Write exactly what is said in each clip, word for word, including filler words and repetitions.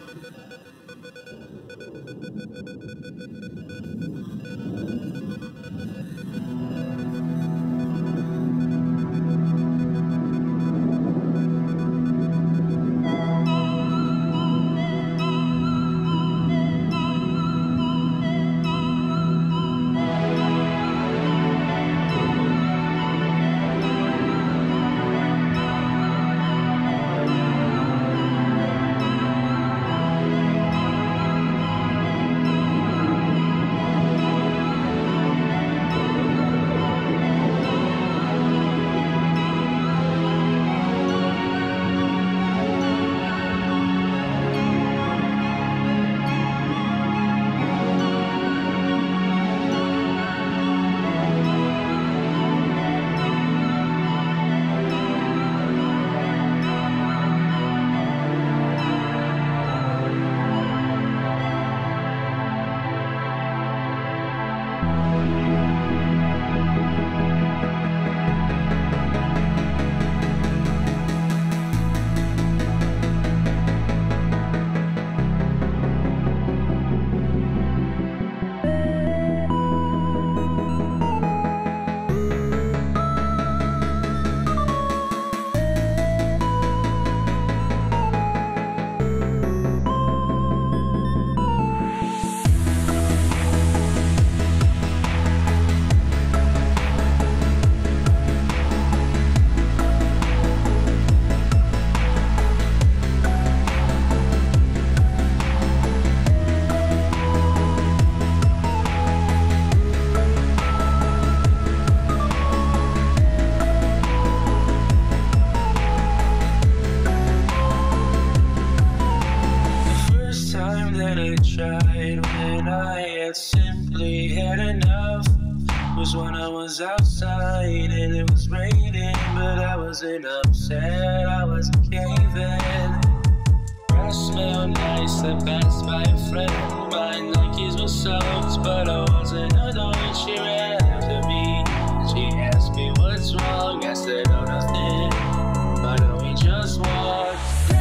was when I was outside and it was raining, but I wasn't upset, I wasn't caving. Grass smelled nice, I passed by a friend, my Nikes were soaked, but I wasn't annoyed. She ran after me, and she asked me what's wrong. I said, oh, nothing, why don't we just walk?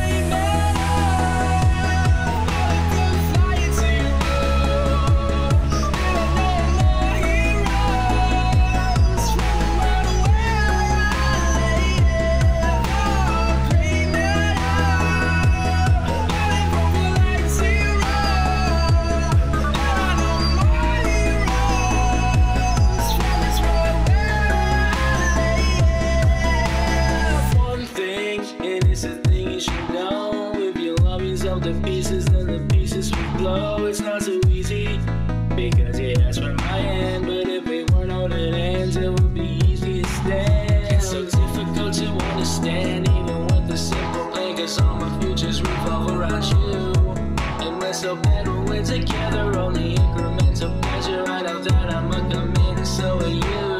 It's not so easy, because you asked for my hand, but if we weren't holding hands, it would be easy to stand. It's so difficult to understand, even with the simple plan, cause all my futures revolve around you. And we're so bad when we're together, only incremental pleasure. Right out that I'm a committed, so are you.